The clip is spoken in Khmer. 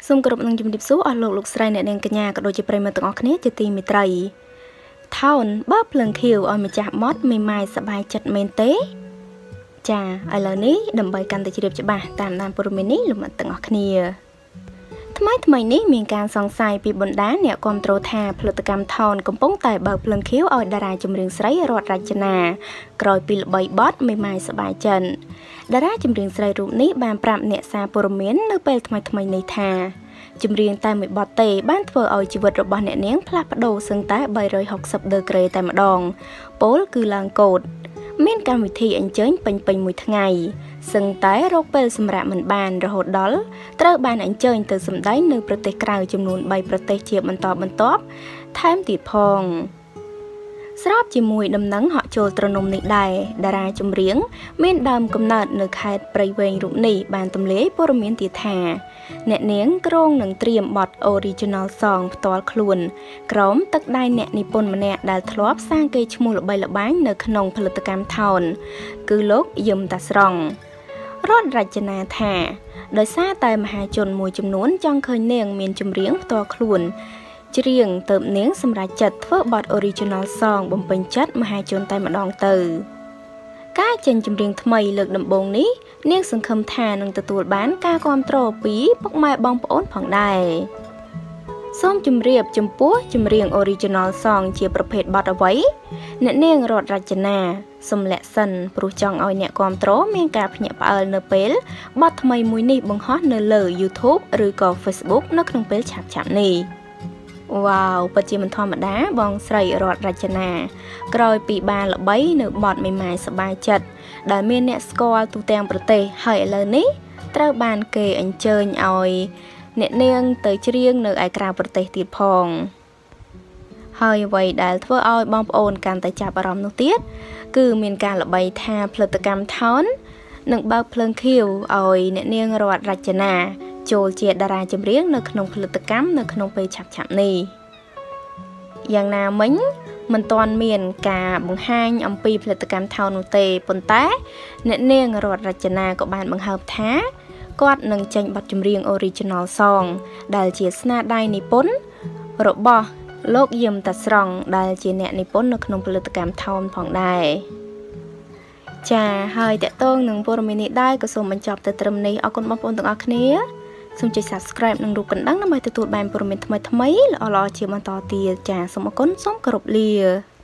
សូមគោរពនឹងជំរាបសួរអស់លោកស្រីអ្នកនាងកញ្ញាក៏ដូចជាប្រិយមិត្តទាំងអស់គ្នាជាទីមេត្រីថោនបើភ្លើងខៀវឲ្យម្ចាស់មាត់មេម៉ាយសប្បាយចិត្តមែនទេចាឥឡូវនេះដើម្បីកាន់តែជ្រាបច្បាស់តាមដានព័ត៌មាននេះលោកអ្នកទាំងអស់គ្នាថ្មីនេះមានការសង្ស័យពីបណ្ដាអ្នកគាំទ្រថាផលិតកម្មថោនកំពុងតែបើកភ្លើងខៀវឲ្យតារាចម្រៀងស្រីរតរចនាក្រោយពីល្បីបទមេម៉ាយសប្បាយចិត្តតារាចម្រៀងស្រីរូបនេះបានប្រាប់អ្នកសារព័ត៌មាននៅពេលថ្មីនេះថាចម្រៀងតែមួយបទទេបានធ្វើឲ្យជីវិតរបស់អ្នកនាងផ្លាស់ប្ដូរសឹងតែ360ដឺក្រេតែម្ដងពោលគឺឡើងកូដមានកម្មវិធីអញ្ជើញពេញមួយថ្ងៃសឹងតែរកពេលសម្រាប់មិនបានរហូតដល់ត្រូវបានអញ្ជើញទៅសម្ដែងនៅប្រទេសក្រៅចំនួន3ប្រទេសជាបន្តបន្ទាប់ថែមទៀតផងស្របជាមួយដំណឹងហក់ចូលត្រនំនេះដែរតារាចម្រៀងមានដើមកំណើតនៅខេត្តព្រៃវែងរូបនេះបានទម្លាយព័ត៌មានទៀតថាអ្នកនាងក្រុងនឹងត្រៀមបទ Original Song ផ្ទាល់ខ្លួនក្រោមទឹកដៃអ្នកនិពន្ធម្នាក់ដែលធ្លាប់សាងកេរ្តិ៍ឈ្មោះល្បីល្បាញនៅក្នុងផលិតកម្មថោនគឺលោកយឹមតាស្រង់រតរចនាថាដោយសារតែមហាជនមួយចំនួនចង់ឃើញនាងមានចម្រៀងផ្ទាល់ខ្លួនច្រៀងទៅនាងសម្រាប់ចិត្តធ្វើបទ Original Song បំពេញចិត្តមហាជនតែម្ដងទៅការចេញចម្រៀងថ្មីលើកដំបូងនេះនាងសង្ឃឹមថានឹងទទួលបានការគាំទ្រពីពុកម៉ែបងប្អូនផងដែរសូមជម្រាបចំពោះចម្រៀង Original Song ជាប្រភេទបទអ្វីអ្នកនាងរតរចនាសំលាក់សិនព្រោះចង់ឲ្យអ្នកគាំទ្រមានការភ្ញាក់ផ្អើលនៅពេលបទថ្មីមួយនេះបង្ហោះនៅលើ YouTube ឬក៏ Facebook នៅក្នុងពេលឆាប់នេះវ៉ាវពិតជាមិនធម្មតាបងស្រីរតរចនាក្រោយពីបានល្បីនៅបទមេម៉ាយសប្បាយចិត្តដែលមានអ្នកស្គាល់ទូទាំងប្រទេសហើយឥឡូវនេះត្រូវបានគេអញ្ជើញឲ្យអ្នកនាងទៅច្រៀងនៅឯក្រៅប្រទេសទៀតផងហើយអ្វីដែលធ្វើឲ្យបងប្អូនកាន់តែចាប់អារម្មណ៍នោះទៀតគឺមានការល្បីថាផលិតកម្មថោននឹងបើកភ្លើងខៀវឲ្យអ្នកនាងរតរចនាចូលជាតារាចម្រៀងនៅក្នុងផលិតកម្មនៅក្នុងពេលឆាប់នេះយ៉ាងណាមិញមិនទាន់មានការបង្ហាញអំពីផលិតកម្មថោននោះទេប៉ុន្តែអ្នកនាងរតរចនាក៏បានបង្ហើបថាគាត់នឹងចេញបទចម្រៀង Original Song ដែលជាស្នាដៃនិពន្ធរបស់លោកយឹមតាស្រង់ដែលជាអ្នកនិពន្ធនៅក្នុងផលិតកម្មថោនផងដែរចាហើយតកតងនឹងព័ត៌មាននេះដែរក៏សូមបញ្ចប់ទៅត្រឹមនេះអរគុណបងប្អូនទាំងអស់គ្នាសូមចុច Subscribe និងរូបកណ្ដឹងដើម្បីទទួលបានព័ត៌មានថ្មីៗល្អៗជាបន្តទៀតចាសូមអរគុណសូមគោរពលា